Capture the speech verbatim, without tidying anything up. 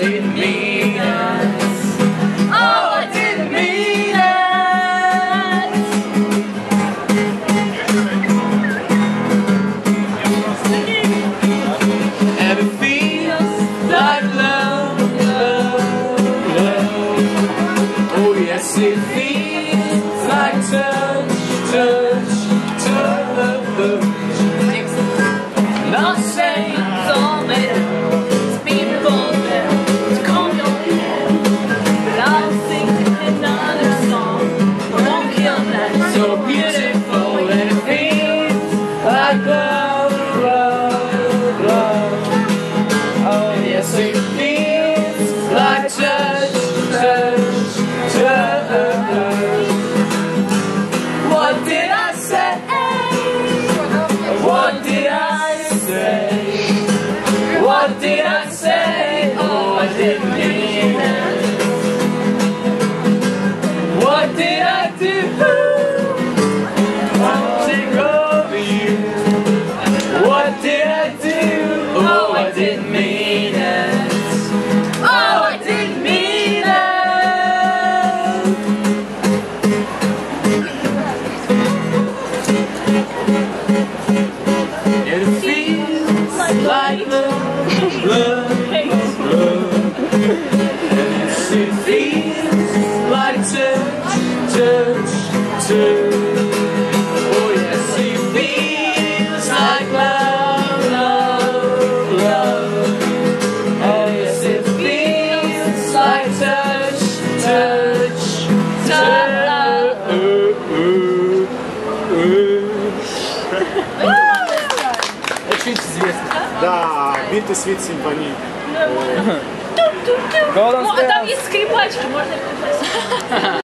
didn't mean it. Oh, I didn't mean it. And it feels like love, love, love. Oh yes, it feels like touch, touch, touch. Not saying it's all made up. It's people there to comb your hair, but I'll sing another song. I won't kill that. So beautiful and it feels like love, love, love. Oh yes, it feels like touch, touch, touch. What did I say? What did I say? What did I say? Oh, I didn't mean it. What did I do? Wanting over you. What did I do? Oh, I didn't mean it. Oh, I didn't mean it. It feels like love, love, love. Yes, it feels like touch, touch, touch. Oh yes, it feels like love, love, love. Oh yes, it feels like touch, touch, touch. Очень известно. Да, Битый свет симфонии. Ну, а там есть скрипачки, можно их